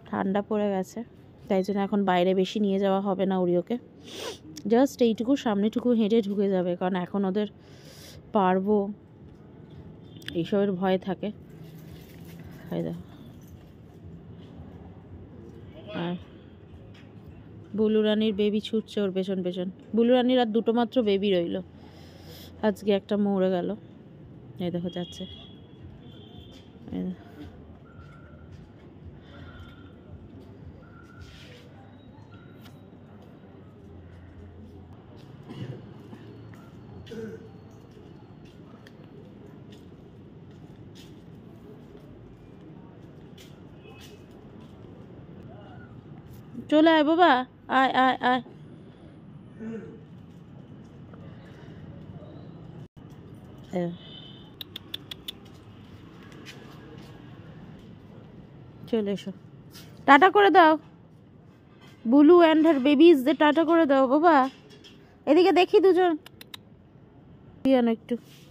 ঠান্ডা পড়ে গেছে, তাই জন্য এখন বাইরে বেশি নিয়ে যাওয়া হবে না ওরিওকে। জাস্ট এইটুকু সামনেটুকু হেঁটে ঢুকে যাবে, কারণ এখন ওদের পারবো এইসবের ভয় থাকে। আর বুলু রানির বেবি ছুটছে ওর পেছন পেছন। বুলু রানির আর দুটো মাত্র বেবি রইল, আজকে একটা মরে গেল। এই দেখো যাচ্ছে। চলে আয় বাবা, আয় আয় আয়। চলে এসো, টাটা করে দাও বুলু অ্যান্ড হার বেবিজ, যে টাটা করে দাও বাবা। এদিকে দেখি দুজন, একটু